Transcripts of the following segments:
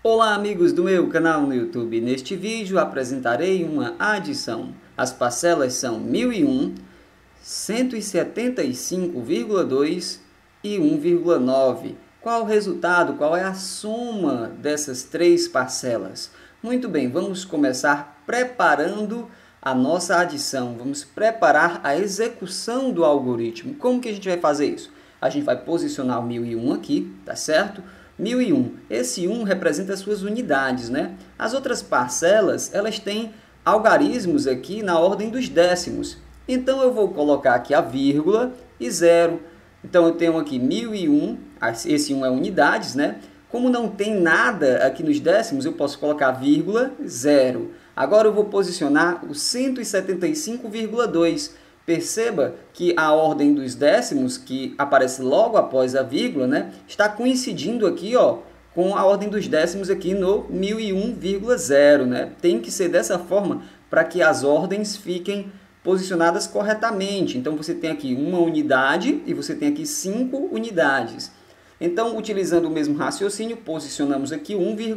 Olá amigos do meu canal no YouTube, neste vídeo apresentarei uma adição. As parcelas são 1001, 175,2 e 1,9. Qual o resultado, qual é a soma dessas três parcelas? Muito bem, vamos começar preparando a nossa adição, vamos preparar a execução do algoritmo. Como que a gente vai fazer isso? A gente vai posicionar o 1001 aqui, tá certo? 1001, esse 1 representa as suas unidades, né? As outras parcelas, elas têm algarismos aqui na ordem dos décimos. Então, eu vou colocar aqui a vírgula e 0. Então, eu tenho aqui 1001, esse 1 é unidades, né? Como não tem nada aqui nos décimos, eu posso colocar vírgula 0. Agora, eu vou posicionar o 175,2. Perceba que a ordem dos décimos, que aparece logo após a vírgula, né, está coincidindo aqui, ó, com a ordem dos décimos aqui no 1001,0. Né? Tem que ser dessa forma para que as ordens fiquem posicionadas corretamente. Então, você tem aqui uma unidade e você tem aqui 5 unidades. Então, utilizando o mesmo raciocínio, posicionamos aqui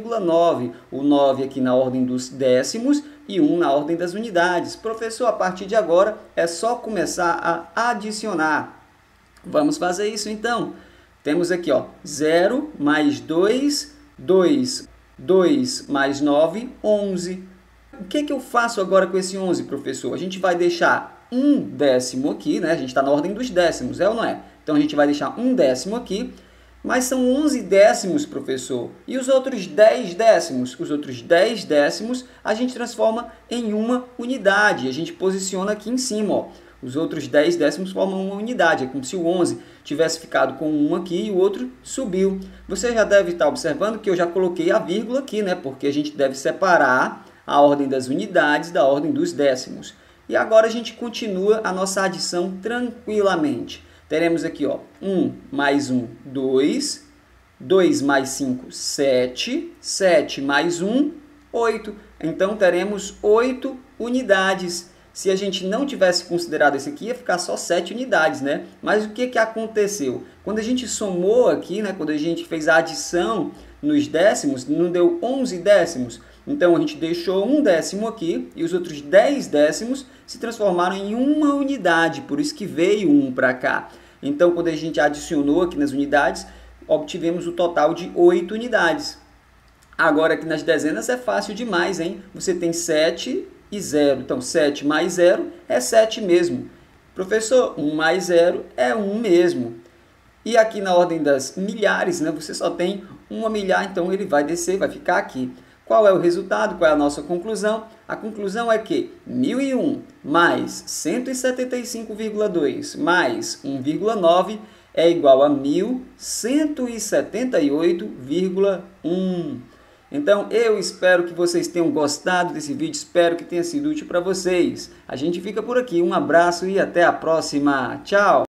1,9, o 9 aqui na ordem dos décimos e 1 na ordem das unidades. Professor, a partir de agora é só começar a adicionar. Vamos fazer isso então. Temos aqui, ó, 0 mais 2, 2 mais 9, 11. O que eu faço agora com esse 11, professor? A gente vai deixar um décimo aqui, né? A gente está na ordem dos décimos, é ou não é? Então, a gente vai deixar um décimo aqui. Mas são 11 décimos, professor. E os outros 10 décimos? Os outros 10 décimos a gente transforma em uma unidade. A gente posiciona aqui em cima, ó. Os outros 10 décimos formam uma unidade. É como se o 11 tivesse ficado com um aqui e o outro subiu. Você já deve estar observando que eu já coloquei a vírgula aqui, né? Porque a gente deve separar a ordem das unidades da ordem dos décimos. E agora a gente continua a nossa adição tranquilamente. Teremos aqui, ó, 1 mais 1, 2, 2 mais 5, 7, 7 mais 1, 8. Então, teremos 8 unidades. Se a gente não tivesse considerado esse aqui, ia ficar só 7 unidades, né? Mas o que aconteceu? Quando a gente somou aqui, né, quando a gente fez a adição nos décimos, não deu 11 décimos. Então, a gente deixou um décimo aqui e os outros 10 décimos se transformaram em uma unidade, por isso que veio 1 para cá. Então, quando a gente adicionou aqui nas unidades, obtivemos o total de 8 unidades. Agora, aqui nas dezenas é fácil demais, hein? Você tem 7 e 0. Então, 7 mais 0 é 7 mesmo. Professor, 1 mais 0 é 1 mesmo. E aqui na ordem das milhares, né, você só tem uma milhar, então ele vai descer, vai ficar aqui. Qual é o resultado? Qual é a nossa conclusão? A conclusão é que 1001 mais 175,2 mais 1,9 é igual a 1178,1. Então, eu espero que vocês tenham gostado desse vídeo, espero que tenha sido útil para vocês. A gente fica por aqui, um abraço e até a próxima. Tchau!